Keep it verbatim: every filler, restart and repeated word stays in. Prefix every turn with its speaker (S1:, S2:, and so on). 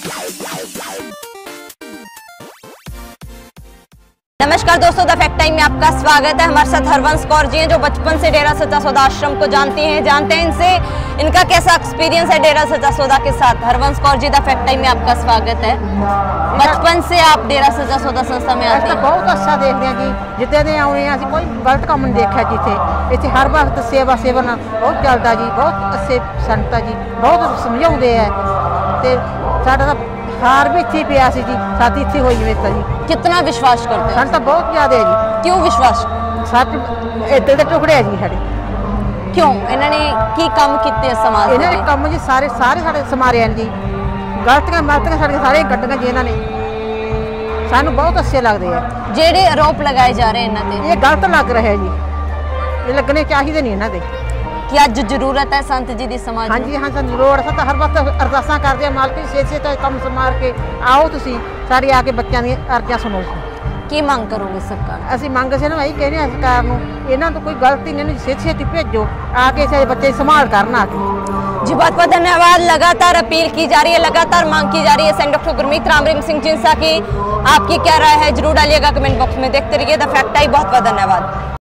S1: नमस्कार दोस्तों, the fact time में आपका स्वागत है। हमारे साथ हरवंश कौर जी हैं जो बचपन से डेरा सच्चा सौदा आश्रम को जानती हैं जानते हैं इनसे इनका कैसा एक्सपीरियंस है डेरा सच्चा सौदा के साथ। Harvansh Kaur ji, the fact time में आपका स्वागत है। बचपन से आप डेरा सच्चा सौदा संस्था में आते हैं।
S2: बहुत अच्छा देख रहे हैं जी, जितने दिन आने असं कोई गलत काम नहीं देखा जी। इतने इतने हर वक्त सेवा सेवन बहुत चलता जी, बहुत अच्छे संत जी, बहुत समझाते हैं। तो साडा हार भी इतने पिया सी जी, शादी इतनी हुई मेरे जी।
S1: कितना विश्वास करते हैं?
S2: सन तो बहुत ज्यादा है जी।
S1: क्यों विश्वास?
S2: सच इधर के टुकड़े है जी साढ़े।
S1: क्यों इन्होंने की काम किए समाज
S2: इन्होंने कम जी सारे सारे साढ़े समारे हैं जी। गलतियां मलतियां साढ़े सारे कट्टियां जी इन्होंने, सानू बहुत अच्छे लगते हैं।
S1: जेडे आरोप लगाए जा रहे हैं इन्होंने,
S2: ये गलत लग रहे हैं जी, ये लगने चाहिए नहीं इन्होंने।
S1: कि अज जरूरत है संत जी की समाज?
S2: हाँ जी, हाँ सर लोड़ है। हर वक्त अरदासा करते हैं मालक छे छे तो कम संभाल के आओ, तुसी सारी आके बच्चों दी अर्जियां सुनो।
S1: की मांग करोगे सरकार?
S2: असी मंग से ना यही कहने हैं सरकार नूं, इन्हां तो कोई गलती नहीं, छेती छेती भेजो आके सारे बच्चे संभाल करना आके।
S1: जी बहुत बहुत धन्यवाद। लगातार अपील की जा रही है, लगातार मांग की जा रही है सैनिक डॉक्टर गुरमीत रामरिंग सिंह जिंसा की। आपकी क्या राय है जरूर डालिएगा कमेंट बॉक्स में। देखते रहिए द फैक्ट टाइम। बहुत बहुत धन्यवाद।